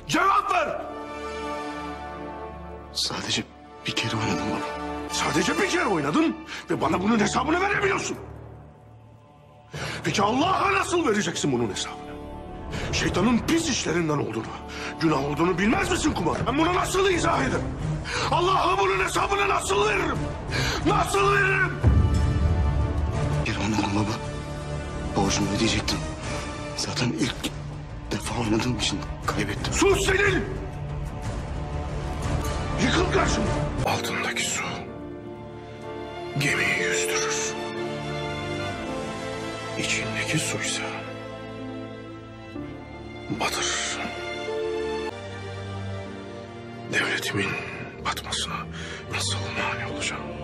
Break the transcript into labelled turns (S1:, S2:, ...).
S1: Cevap ver!
S2: Sadece bir kere oynadım baba.
S1: Sadece bir kere oynadın ve bana bunun hesabını veremiyorsun. Peki Allah'a nasıl vereceksin bunun hesabını? Şeytanın pis işlerinden olduğunu, günah olduğunu bilmez misin kumar? Ben bunu nasıl izah ederim? Allah'a bunun hesabını nasıl veririm? Nasıl veririm?
S2: Bir kere oynadım baba. Borcumu ödeyecektim. Zaten ilk defa oynadığım için kaybettim.
S1: Sus senin! Yıkıl karşıma! Altındaki su gemiyi yüzdürür. İçindeki suysa batırır. Devletimin batmasına nasıl mani olacağım?